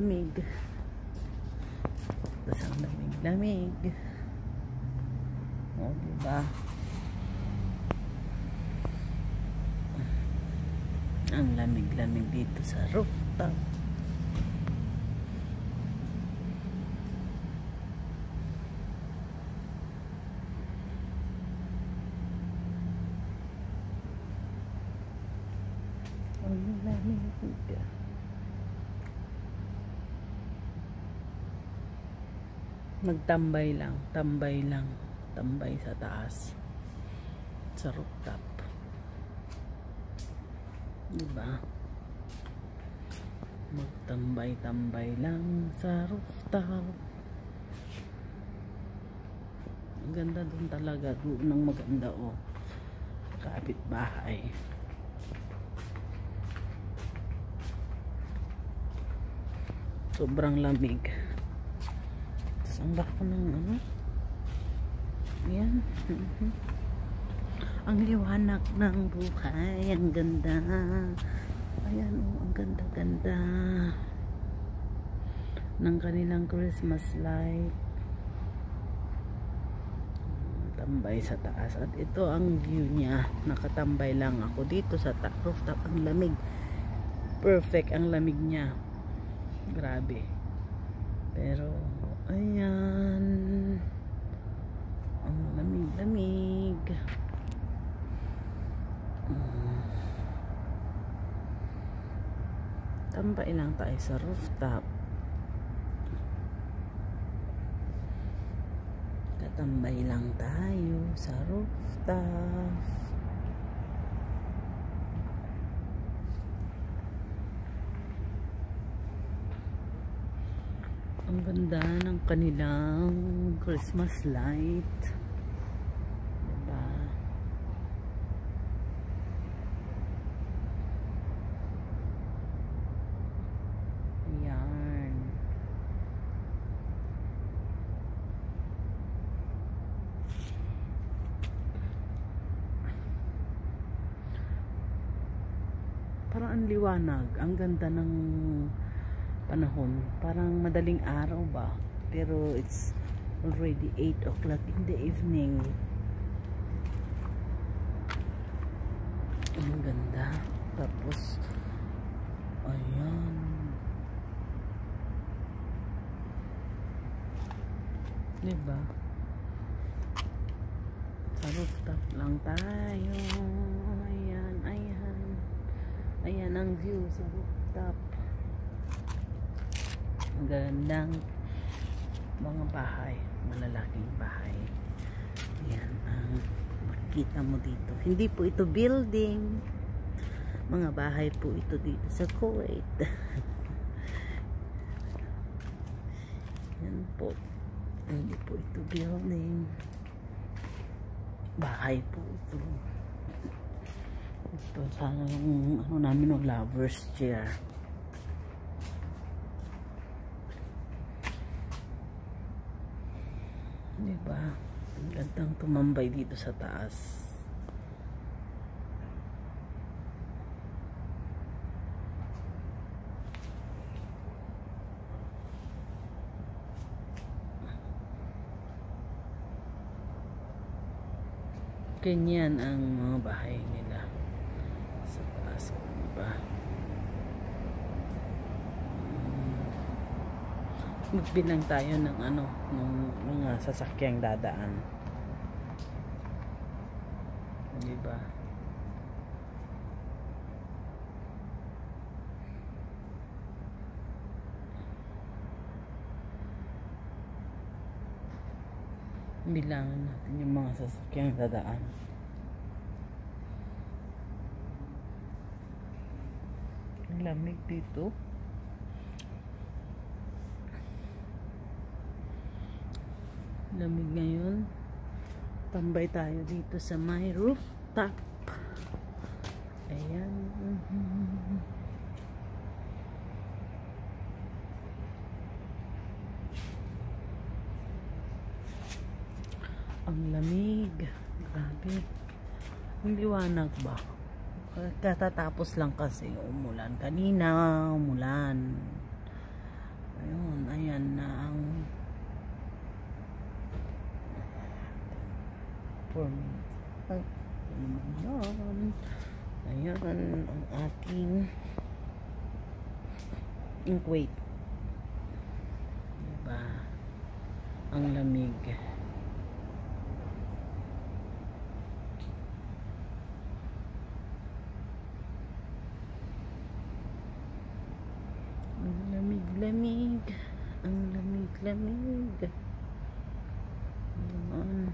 lamig. Tapos ang lamig-lamig. O, diba? Ang lamig-lamig dito sa rooftop. Ang lamig. Magtambay lang, tambay sa taas, sa rooftop, diba? Magtambay lang sa rooftop. Ang ganda dun talaga, doon ang maganda, oh, kapitbahay. Sobrang lamig. Ang bako ng ano, yan. Ang liwanag ng buhay, ang ganda. Ayan, oh, ang ganda-ganda ng kanilang Christmas light. Tambay sa taas. At ito ang view niya. Nakatambay lang ako dito sa rooftop. Ang lamig, perfect ang lamig niya, grabe. Pero ayan, ang lamig-lamig. Tambay lang tayo sa rooftop. Katambay lang tayo sa rooftop. Ang ganda ng kanilang Christmas light. Diba? Ayan. Parang ang liwanag. Ang ganda ng panahon, parang madaling araw ba, pero it's already 8 o'clock in the evening. Ang ganda. Tapos ayan, diba? Sa rooftop lang tayo. Ayan, ayan, ayan ang view sa rooftop. Gandang mga bahay, malalaking bahay. Yan ang makikita mo dito. Hindi po ito building, mga bahay po ito dito sa Kuwait. Yan po, hindi po ito building, bahay po ito. Ito sana yung ano namin, ng lovers chair. Diba? Ang gandang tumambay dito sa taas. Ganyan ang mga bahay nila sa taas, diba? Magbilang tayo ng ano, ng mga sasakyang dadaan, diba? Bilangan natin yung mga sasakyang dadaan. Ang lamig dito. Lamig ngayon. Tambay tayo dito sa my rooftop. Ayan. Ang lamig. Grabe. Ang liwanag ba? Katatapos lang kasi umulan. Kanina umulan. Ayun, ayan na ang ayan ang ating Kuwait. Diba? Ang lamig. Ang lamig-lamig. Ang lamig-lamig. Ayan.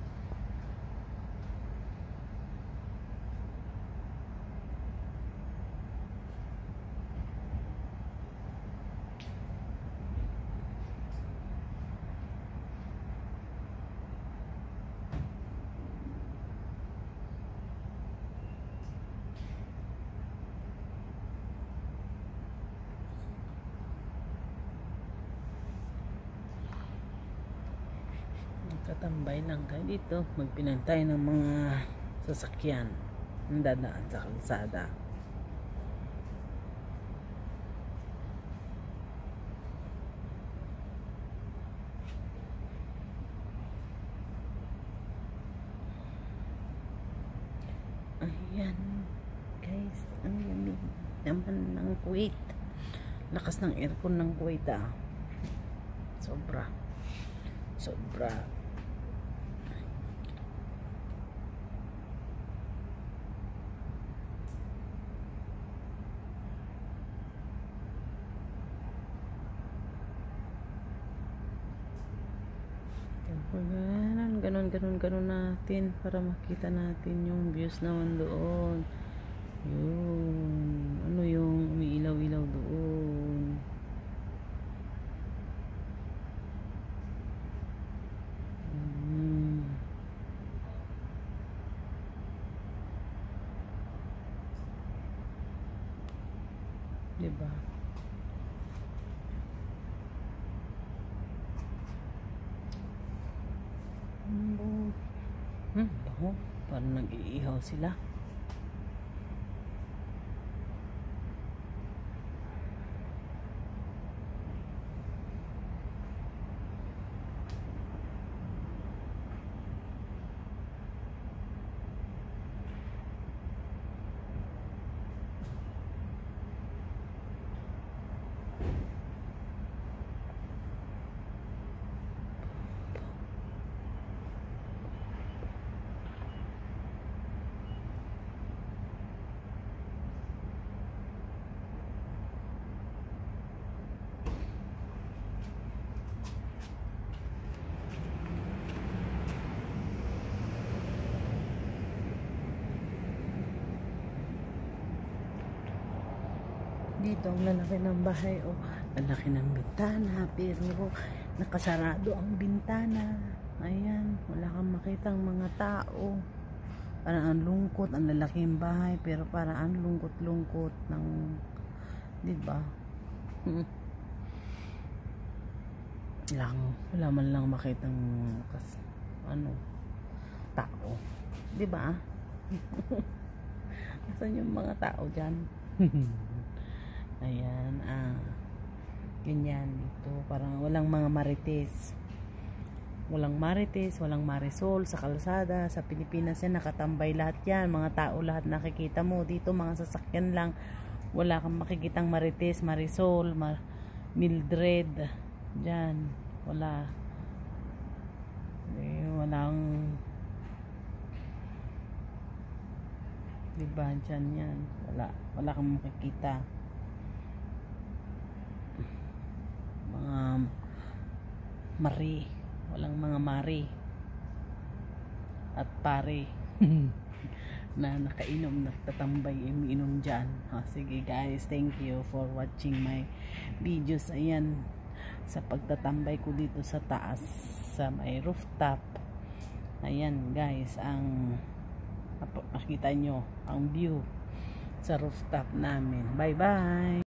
Katambay lang tayo dito, magpinantay ng mga sasakyan na dadaan sa kalsada. Ayan guys, ang lamig naman ng Kuwait. Lakas ng aircon ng Kuwait sobra ganon natin para makita natin yung views naman doon. Yun, ano yung umiilaw-ilaw doon. Diba? Bango. Parang nag-iihaw sila. Dito ang lalaki ng bahay, lalaki ng bintana, pero nakasarado ang bintana. Ayan, wala kang makitang mga tao. Parang ang lungkot, ang lalaking bahay, pero parang ang lungkot-lungkot ng, diba? Wala man lang makitang tao, diba? Asan yung mga tao dyan? Ayan, ganyan dito, parang walang mga marites, walang marisol sa kalsada. Sa Pilipinas yan, nakatambay lahat yan, mga tao lahat nakikita mo. Dito mga sasakyan lang, wala kang makikitang marites, marisol, Mildred dyan, walang diba dyan yan, wala kang makikita mga walang mga mari at pare na nakainom, nagtatambay, umiinom dyan. Sige guys, thank you for watching my videos. Ayan, sa pagtatambay ko dito sa taas sa may rooftop. Ayan guys, ang makita nyo ang view sa rooftop namin. Bye bye.